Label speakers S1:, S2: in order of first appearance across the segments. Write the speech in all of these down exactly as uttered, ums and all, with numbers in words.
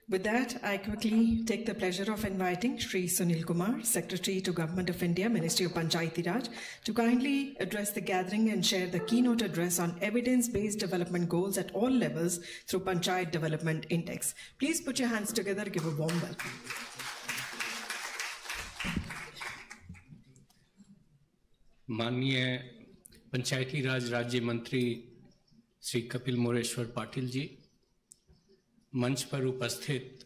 S1: With that, I quickly take the pleasure of inviting Shri Sunil Kumar, Secretary to Government of India, Ministry of Panchayati Raj, to kindly address the gathering and share the keynote address on evidence-based development goals at all levels through Panchayat Development Index. Please put your hands together, give a warm welcome.
S2: माननीय पंचायती राज राज्य मंत्री श्री कपिल मोरेश्वर पाटिल जी, मंच पर उपस्थित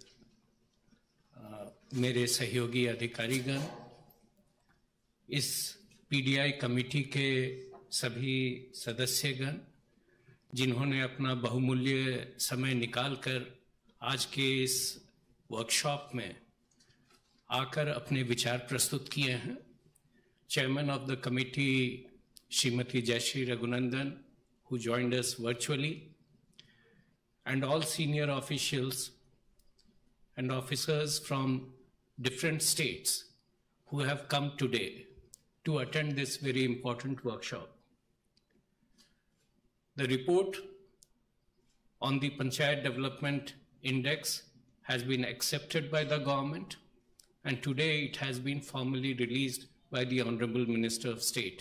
S2: मेरे सहयोगी अधिकारीगण, इस पीडीआई कमेटी के सभी सदस्यगण जिन्होंने अपना बहुमूल्य समय निकालकर आज के इस वर्कशॉप में आकर अपने विचार प्रस्तुत किए हैं, Chairman of the committee, Srimati Jayashree Raghunandan, who joined us virtually, and all senior officials and officers from different states who have come today to attend this very important workshop. The report on the Panchayat Development Index has been accepted by the government, and today it has been formally released by the Honorable Minister of State.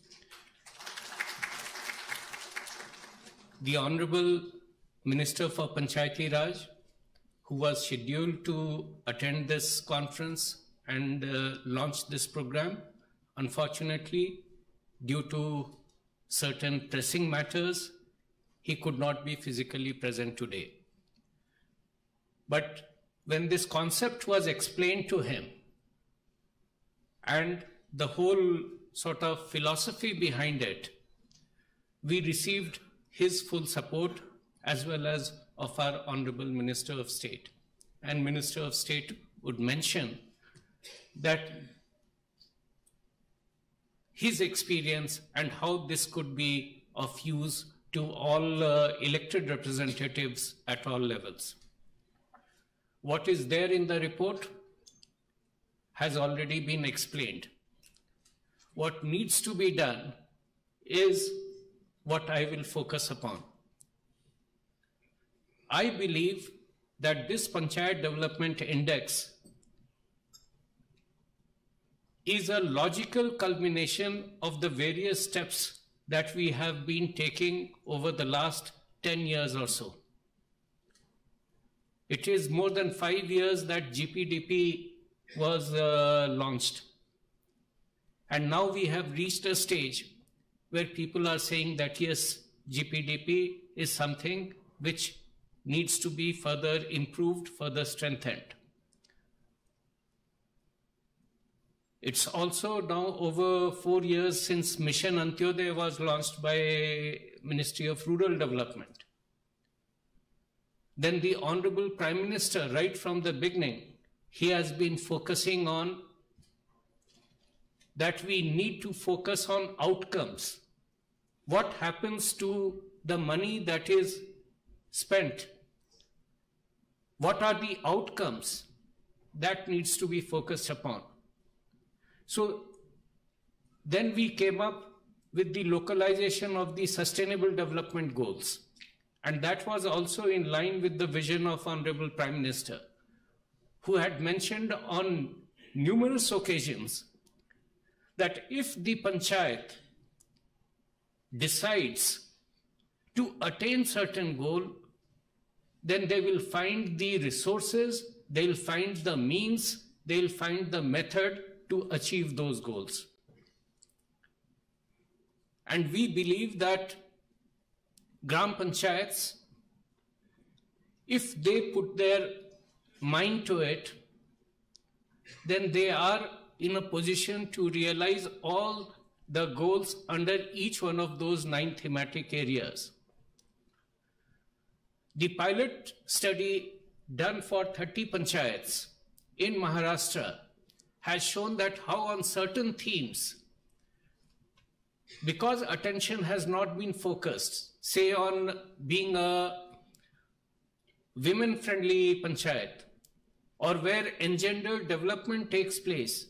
S2: The Honorable Minister for Panchayati Raj, who was scheduled to attend this conference and uh, launch this program, unfortunately, due to certain pressing matters, he could not be physically present today. But when this concept was explained to him, and the whole sort of philosophy behind it, we received his full support as well as of our Honorable Minister of State. And Minister of State would mention that his experience and how this could be of use to all uh, elected representatives at all levels. What is there in the report has already been explained. What needs to be done is what I will focus upon. I believe that this Panchayat Development Index is a logical culmination of the various steps that we have been taking over the last ten years or so. It is more than five years that G P D P was uh, launched. And now we have reached a stage where people are saying that yes, G P D P is something which needs to be further improved, further strengthened. It's also now over four years since Mission Antyodaya was launched by Ministry of Rural Development. Then the Honorable Prime Minister, right from the beginning, he has been focusing on that we need to focus on outcomes. What happens to the money that is spent? What are the outcomes? That needs to be focused upon. So then we came up with the localization of the Sustainable Development Goals. And that was also in line with the vision of Honorable Prime Minister, who had mentioned on numerous occasions that if the Panchayat decides to attain certain goal, then they will find the resources, they'll find the means, they'll find the method to achieve those goals. And we believe that Gram Panchayats, if they put their mind to it, then they are in a position to realize all the goals under each one of those nine thematic areas. The pilot study done for thirty panchayats in Maharashtra has shown that how on certain themes, because attention has not been focused, say on being a women-friendly panchayat, or where engendered development takes place,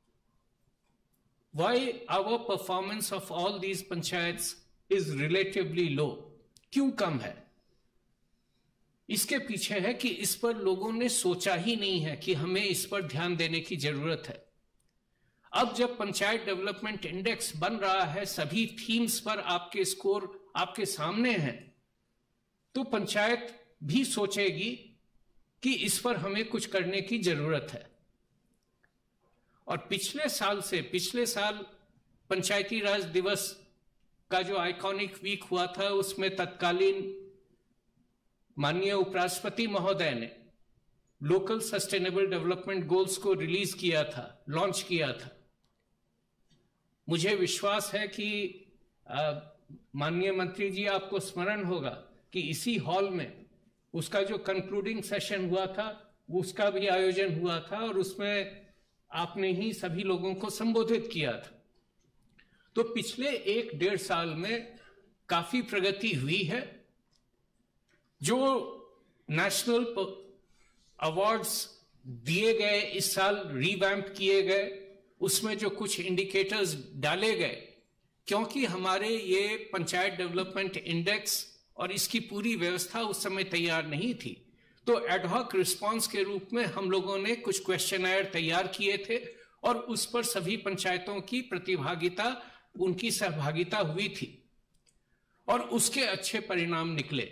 S2: why our performance of all these panchayats is relatively low? Kyun kam hai? इसके पीछे है कि इस पर लोगों ने सोचा ही नहीं है कि हमें इस पर ध्यान देने की जरूरत है। अब जब पंचायत डेवलपमेंट इंडेक्स बन रहा है, सभी थीम्स पर आपके स्कोर आपके सामने हैं, तो पंचायत भी सोचेगी कि इस पर हमें कुछ करने की जरूरत है। और पिछले साल से पिछले साल पंचायती राज दिवस का जो आइकॉनिक वीक हुआ था, उसमें तत्कालीन माननीय उपराष्ट्रपति महोदय ने लोकल सस्टेनेबल डेवलपमेंट गोल्स को रिलीज किया था, लॉन्च किया था। मुझे विश्वास है कि माननीय मंत्री जी, आपको स्मरण होगा कि इसी हॉल में उसका जो कंक्लूडिंग सेशन हुआ था, उसका भी आयोजन हुआ था और उसमें आपने ही सभी लोगों को संबोधित किया था। तो पिछले एक डेढ़ साल में काफी प्रगति हुई है। जो नेशनल अवार्ड्स दिए गए, इस साल रिवैम्प किए गए, उसमें जो कुछ इंडिकेटर्स डाले गए, क्योंकि हमारे ये पंचायत डेवलपमेंट इंडेक्स और इसकी पूरी व्यवस्था उस समय तैयार नहीं थी, तो एडहॉक रिस्पांस के रूप में हम लोगों ने कुछ क्वेश्चनर तैयार किए थे और उस पर सभी पंचायतों की प्रतिभागिता, उनकी सहभागिता हुई थी और उसके अच्छे परिणाम निकले।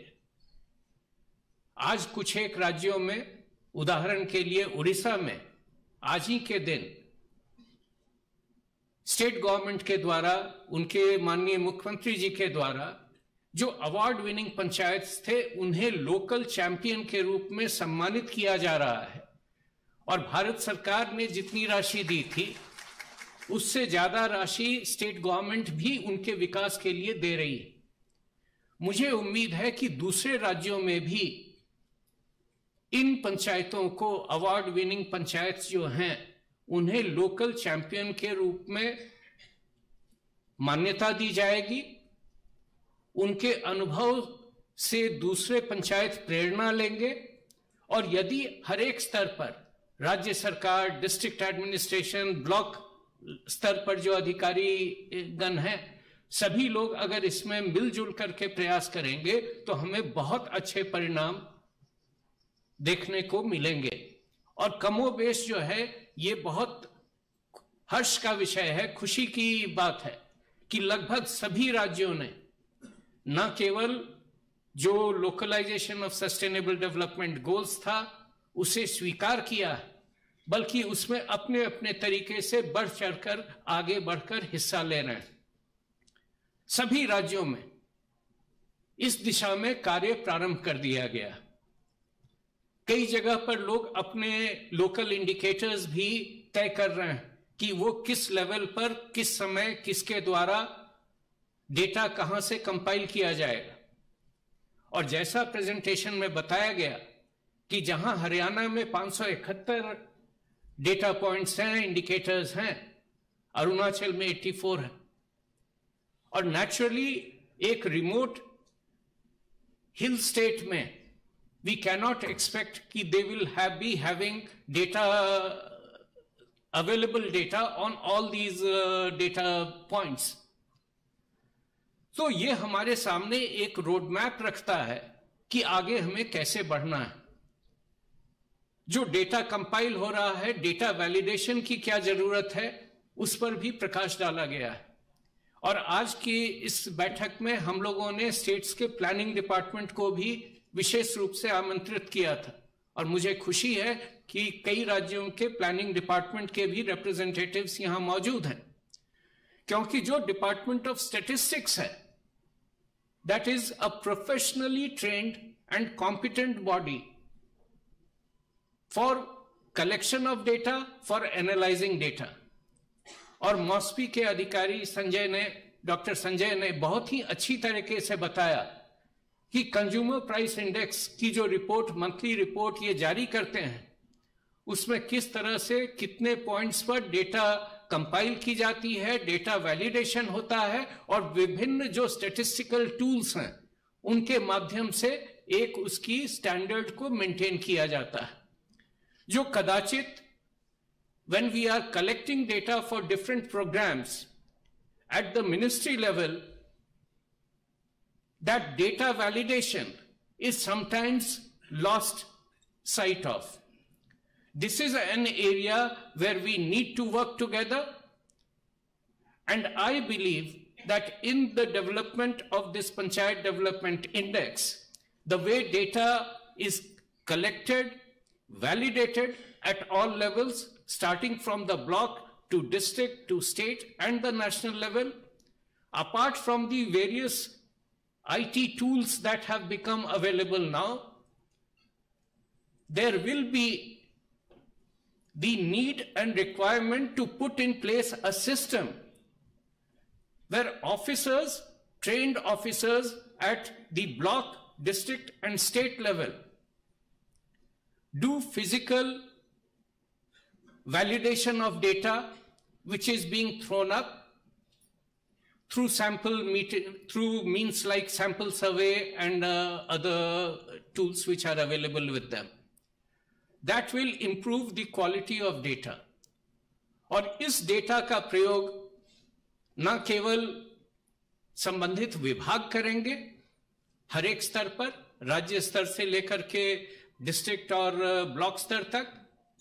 S2: आज कुछ एक राज्यों में, उदाहरण के लिए उड़ीसा में, आज ही के दिन स्टेट गवर्नमेंट के द्वारा, उनके माननीय मुख्यमंत्री जी के द्वारा जो अवार्ड विनिंग पंचायत थे, उन्हें लोकल चैंपियन के रूप में सम्मानित किया जा रहा है। और भारत सरकार ने जितनी राशि दी थी, उससे ज्यादा राशि स्टेट गवर्नमेंट भी उनके विकास के लिए दे रही है। मुझे उम्मीद है कि दूसरे राज्यों में भी इन पंचायतों को, अवार्ड विनिंग पंचायत जो हैं, उन्हें लोकल चैंपियन के रूप में मान्यता दी जाएगी। उनके अनुभव से दूसरे पंचायत प्रेरणा लेंगे और यदि हर एक स्तर पर, राज्य सरकार, डिस्ट्रिक्ट एडमिनिस्ट्रेशन, ब्लॉक स्तर पर जो अधिकारी गण हैं, सभी लोग अगर इसमें मिलजुल करके प्रयास करेंगे तो हमें बहुत अच्छे परिणाम देखने को मिलेंगे। और कमोबेश जो है, ये बहुत हर्ष का विषय है, खुशी की बात है कि लगभग सभी राज्यों ने न केवल जो localisation of sustainable development goals था उसे स्वीकार किया है, बल्कि उसमें अपने अपने तरीके से बढ़ चढ़कर आगे बढ़कर हिस्सा ले रहे हैं। सभी राज्यों में इस दिशा में कार्य प्रारंभ कर दिया गया। कई जगह पर लोग अपने लोकल इंडिकेटर्स भी तय कर रहे हैं कि वो किस लेवल पर, किस समय, किसके द्वारा डेटा कहां से कंपाइल किया जाएगा। और जैसा प्रेजेंटेशन में बताया गया कि जहां हरियाणा में पाँच सौ इकहत्तर डेटा पॉइंट्स हैं, इंडिकेटर्स हैं, अरुणाचल में चौरासी है। और नेचुरली एक रिमोट हिल स्टेट में वी कैनॉट एक्सपेक्ट कि they will have be having data, available data on all these data points. तो ये हमारे सामने एक रोड मैप रखता है कि आगे हमें कैसे बढ़ना है। जो डेटा कंपाइल हो रहा है, डेटा वैलिडेशन की क्या जरूरत है, उस पर भी प्रकाश डाला गया है। और आज की इस बैठक में हम लोगों ने स्टेट्स के प्लानिंग डिपार्टमेंट को भी विशेष रूप से आमंत्रित किया था और मुझे खुशी है कि कई राज्यों के प्लानिंग डिपार्टमेंट के भी रिप्रेजेंटेटिव्स यहां मौजूद हैं, क्योंकि जो डिपार्टमेंट ऑफ स्टैटिस्टिक्स है, that is a professionally trained and competent body for collection of data, for analysing data. और मॉस्पी के अधिकारी संजय ने, डॉक्टर संजय ने बहुत ही अच्छी तरीके से बताया कि कंज्यूमर प्राइस इंडेक्स की जो रिपोर्ट, मंथली रिपोर्ट ये जारी करते हैं, उसमें किस तरह से कितने पॉइंट्स पर डेटा कंपाइल की जाती है, डेटा वैलिडेशन होता है और विभिन्न जो स्टैटिस्टिकल टूल्स हैं उनके माध्यम से एक उसकी स्टैंडर्ड को मेंटेन किया जाता है, जो कदाचित when we are collecting data for different programs at the ministry level, that data validation is sometimes lost sight of. This is an area where we need to work together, and I believe that in the development of this Panchayat Development Index, the way data is collected, validated at all levels, starting from the block to district to state and the national level, apart from the various I T tools that have become available now, there will be the need and requirement to put in place a system where officers, trained officers at the block, district and state level do physical validation of data which is being thrown up through sample meeting, through means like sample survey and uh, other tools which are available with them. That will improve the quality of data. और इस data का प्रयोग न केवल संबंधित विभाग करेंगे हर एक स्तर पर, राज्य स्तर से लेकर के डिस्ट्रिक्ट और ब्लॉक स्तर तक,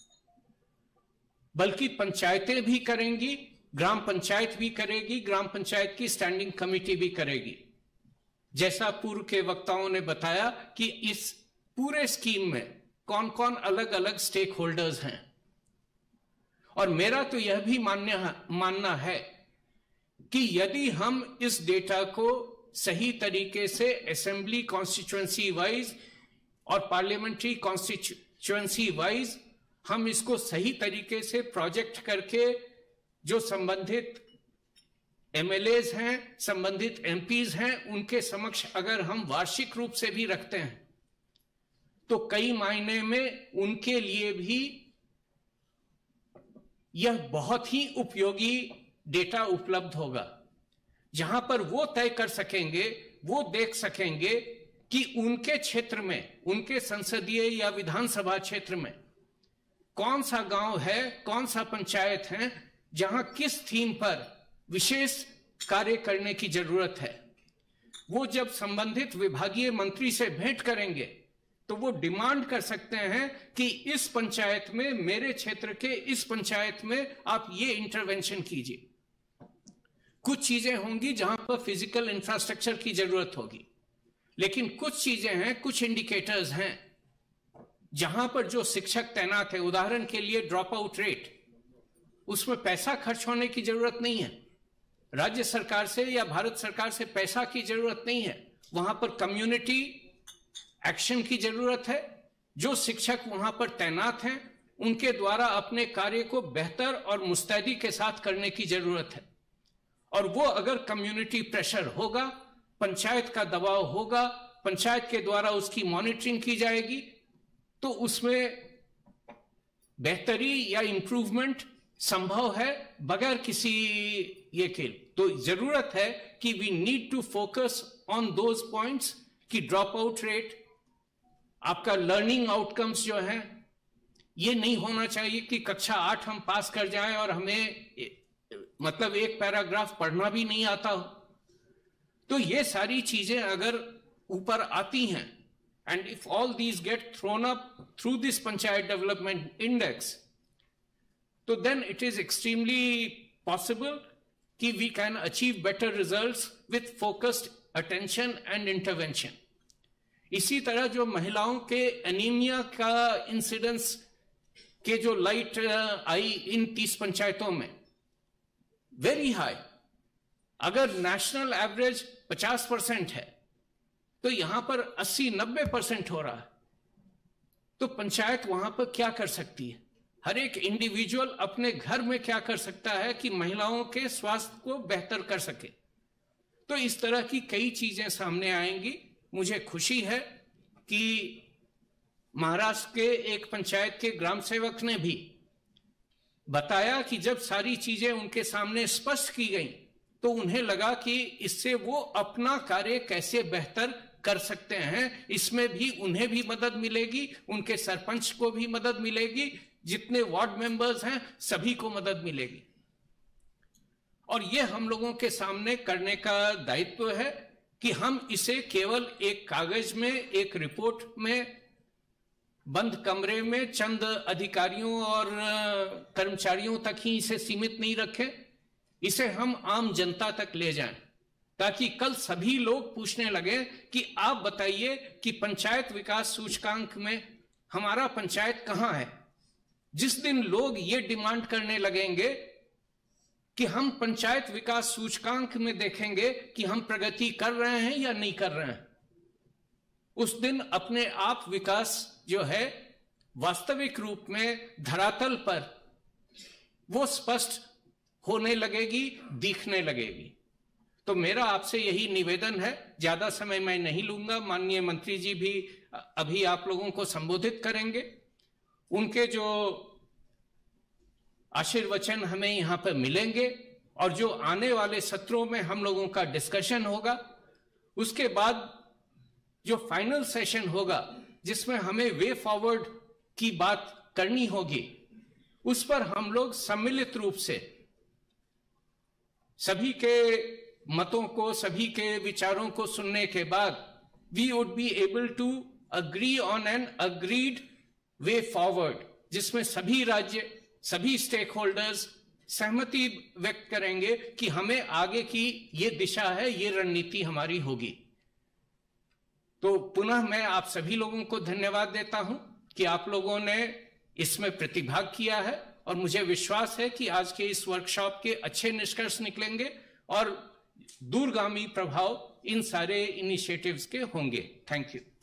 S2: बल्कि पंचायतें भी करेंगी, ग्राम पंचायत भी करेगी, ग्राम पंचायत की स्टैंडिंग कमेटी भी करेगी। जैसा पूर्व के वक्ताओं ने बताया कि इस पूरे स्कीम में कौन कौन अलग अलग स्टेक होल्डर्स हैं, और मेरा तो यह भी मान्य मानना है कि यदि हम इस डेटा को सही तरीके से असेंबली कॉन्स्टिट्यूएंसी वाइज और पार्लियामेंट्री कॉन्स्टिट्यूएंसी वाइज हम इसको सही तरीके से प्रोजेक्ट करके जो संबंधित एमएलएज हैं, संबंधित एमपीज हैं, उनके समक्ष अगर हम वार्षिक रूप से भी रखते हैं तो कई मायने में उनके लिए भी यह बहुत ही उपयोगी डेटा उपलब्ध होगा, जहां पर वो तय कर सकेंगे, वो देख सकेंगे कि उनके क्षेत्र में, उनके संसदीय या विधानसभा क्षेत्र में कौन सा गांव है, कौन सा पंचायत है जहां किस थीम पर विशेष कार्य करने की जरूरत है। वो जब संबंधित विभागीय मंत्री से भेंट करेंगे तो वो डिमांड कर सकते हैं कि इस पंचायत में, मेरे क्षेत्र के इस पंचायत में आप ये इंटरवेंशन कीजिए। कुछ चीजें होंगी जहां पर फिजिकल इंफ्रास्ट्रक्चर की जरूरत होगी, लेकिन कुछ चीजें हैं, कुछ इंडिकेटर्स हैं जहां पर जो शिक्षक तैनात है, उदाहरण के लिए ड्रॉप आउट रेट, उसमें पैसा खर्च होने की जरूरत नहीं है, राज्य सरकार से या भारत सरकार से पैसा की जरूरत नहीं है, वहां पर कम्युनिटी एक्शन की जरूरत है। जो शिक्षक वहां पर तैनात हैं उनके द्वारा अपने कार्य को बेहतर और मुस्तैदी के साथ करने की जरूरत है, और वो अगर कम्युनिटी प्रेशर होगा, पंचायत का दबाव होगा, पंचायत के द्वारा उसकी मॉनिटरिंग की जाएगी, तो उसमें बेहतरी या इंप्रूवमेंट संभव है बगैर किसी ये के। तो जरूरत है कि we need to focus on those points कि ड्रॉप आउट रेट, आपका लर्निंग आउटकम्स जो है, ये नहीं होना चाहिए कि कक्षा आठ हम पास कर जाएं और हमें मतलब एक पैराग्राफ पढ़ना भी नहीं आता हो। तो ये सारी चीजें अगर ऊपर आती हैं, and if all these get thrown up through this panchayat development index, तो then it is extremely possible कि we can achieve better results with focused attention and intervention. इसी तरह जो महिलाओं के एनीमिया का इंसिडेंस के जो लाइट आई इन तीस पंचायतों में, वेरी हाई, अगर नेशनल एवरेज पचास परसेंट है तो यहां पर अस्सी नब्बे परसेंट हो रहा है। तो पंचायत वहां पर क्या कर सकती है? हर एक इंडिविजुअल अपने घर में क्या कर सकता है कि महिलाओं के स्वास्थ्य को बेहतर कर सके। तो इस तरह की कई चीजें सामने आएंगी। मुझे खुशी है कि महाराष्ट्र के एक पंचायत के ग्राम सेवक ने भी बताया कि जब सारी चीजें उनके सामने स्पष्ट की गई तो उन्हें लगा कि इससे वो अपना कार्य कैसे बेहतर कर सकते हैं, इसमें भी उन्हें भी मदद मिलेगी, उनके सरपंच को भी मदद मिलेगी, जितने वार्ड मेंबर्स हैं सभी को मदद मिलेगी। और ये हम लोगों के सामने करने का दायित्व है कि हम इसे केवल एक कागज में, एक रिपोर्ट में बंद कमरे में चंद अधिकारियों और कर्मचारियों तक ही इसे सीमित नहीं रखें, इसे हम आम जनता तक ले जाएं, ताकि कल सभी लोग पूछने लगे कि आप बताइए कि पंचायत विकास सूचकांक में हमारा पंचायत कहां है। जिस दिन लोग ये डिमांड करने लगेंगे कि हम पंचायत विकास सूचकांक में देखेंगे कि हम प्रगति कर रहे हैं या नहीं कर रहे हैं, उस दिन अपने आप विकास जो है वास्तविक रूप में धरातल पर वो स्पष्ट होने लगेगी, दिखने लगेगी। तो मेरा आपसे यही निवेदन है, ज्यादा समय मैं नहीं लूंगा। माननीय मंत्री जी भी अभी आप लोगों को संबोधित करेंगे, उनके जो आशीर्वचन हमें यहां पर मिलेंगे और जो आने वाले सत्रों में हम लोगों का डिस्कशन होगा, उसके बाद जो फाइनल सेशन होगा जिसमें हमें वे फॉरवर्ड की बात करनी होगी, उस पर हम लोग सम्मिलित रूप से सभी के मतों को, सभी के विचारों को सुनने के बाद we would be able to agree on an agreed way forward, जिसमें सभी राज्य, सभी स्टेक होल्डर्स सहमति व्यक्त करेंगे कि हमें आगे की ये दिशा है, ये रणनीति हमारी होगी। तो पुनः मैं आप सभी लोगों को धन्यवाद देता हूं कि आप लोगों ने इसमें प्रतिभाग किया है, और मुझे विश्वास है कि आज के इस वर्कशॉप के अच्छे निष्कर्ष निकलेंगे और दूरगामी प्रभाव इन सारे इनिशिएटिव्स के होंगे। Thank you.